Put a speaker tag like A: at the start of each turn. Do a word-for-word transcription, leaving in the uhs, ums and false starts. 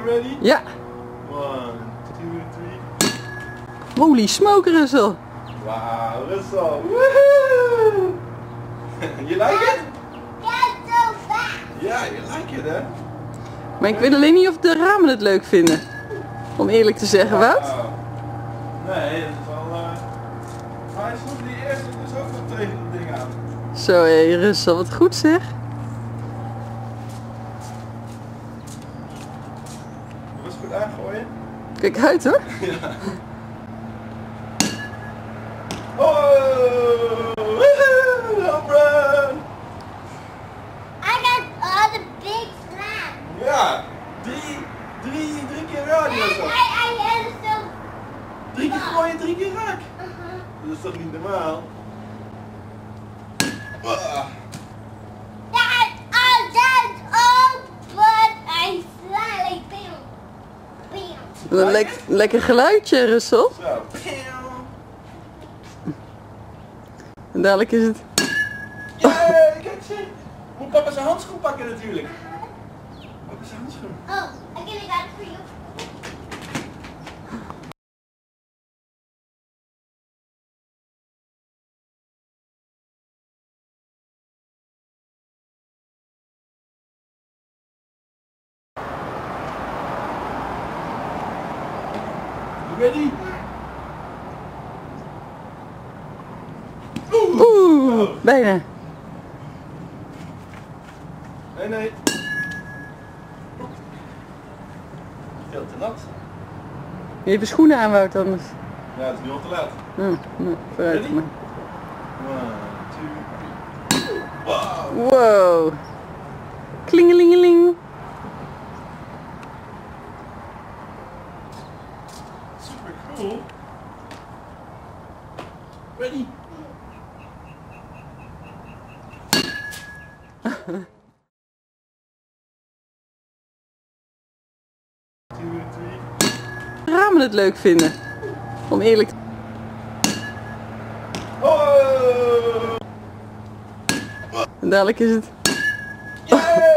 A: ready?
B: Ja.
A: One, two, three.
B: Holy smoke, Russell.
A: Wow, Russell. Woohoo! You like it?
C: Yeah, so fast.
A: Ja, you like it, hè?
B: Maar ik weet alleen niet of de ramen het leuk vinden. Om eerlijk te zeggen, wat?
A: Wow. Nee, dat is wel... Uh... Maar hij sloeg die eerste dus ook nog tegen dat ding aan.
B: Zo, hé, hey, Russell, wat goed zeg.
A: Was goed aangooien?
B: Kijk uit hoor.
A: Ja. Oh! Woohoo! Home run!
C: I got all the big slabs.
A: Ja, drie, drie, drie keer radio
C: And
A: zo.
C: I, I had so.
A: Drie keer gooien, drie keer raak.
C: Uh-huh.
A: Dat is toch niet normaal? Ah.
C: That, oh, that's all, but I slide like bam, bam.
B: Een lek lekker geluidje, Russell.
A: Zo.
B: En dadelijk is het...
A: Yay, kijk eens. Moet papa zijn handschoen pakken natuurlijk. Papa zijn handschoen.
C: Oh, I get it out for you.
A: Ready?
B: Oeh, bijna.
A: Nee, nee. Veel te nat.
B: Even schoenen aan, Wout, anders.
A: Ja, het is nu al te laat.
B: Oh, nou, vooruit
A: Ready?
B: maar.
A: One, two, three. Wow.
B: Wow. Klingelingeling.
A: Super cool. Ready? Two, three.
B: Ramen het leuk vinden. Om eerlijk te...
A: Oh!
B: En dadelijk is het...
A: Yay!